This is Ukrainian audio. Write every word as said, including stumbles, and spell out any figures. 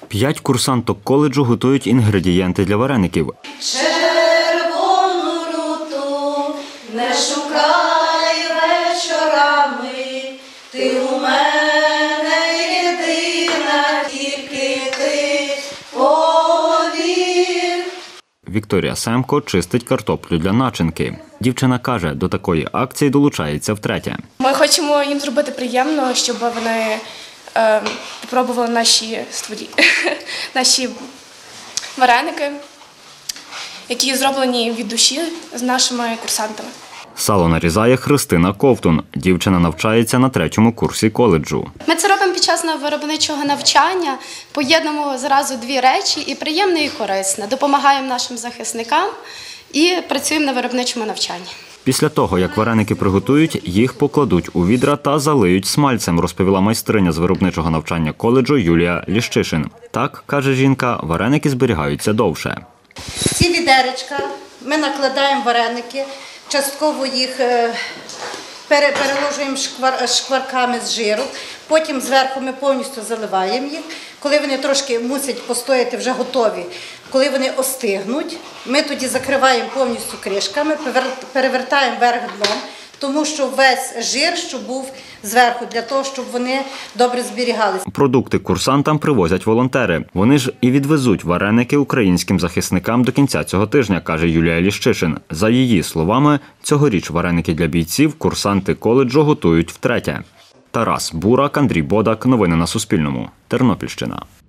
П'ять курсанток коледжу готують інгредієнти для вареників. Червону руту не шукай вечорами, ти у мене єдина, тільки ти повір. Вікторія Семко чистить картоплю для начинки. Дівчина каже, до такої акції долучається втретє. Ми хочемо їм зробити приємно, щоб вони е, спробували наші створі, наші вареники, які зроблені від душі з нашими курсантами. Сало нарізає Христина Ковтун. Дівчина навчається на третьому курсі коледжу. Ми це робимо під час виробничого навчання, поєднуємо зразу дві речі – і приємне, і корисне. Допомагаємо нашим захисникам і працюємо на виробничому навчанні. Після того, як вареники приготують, їх покладуть у відра та залиють смальцем, розповіла майстриня з виробничого навчання коледжу Юлія Ліщишин. Так, каже жінка, вареники зберігаються довше. Ці відеречка ми накладаємо вареники, частково їх переложуємо шкварками з жиру, потім зверху ми повністю заливаємо їх. Коли вони трошки мусять постояти, вже готові, коли вони остигнуть, ми тоді закриваємо повністю кришками, перевертаємо вверх дном, тому що весь жир, що був зверху, для того, щоб вони добре зберігалися. Продукти курсантам привозять волонтери. Вони ж і відвезуть вареники українським захисникам до кінця цього тижня, каже Юлія Ліщишин. За її словами, цьогоріч вареники для бійців курсанти коледжу готують втретє. Тарас Бурак, Андрій Бодак. Новини на Суспільному. Тернопільщина.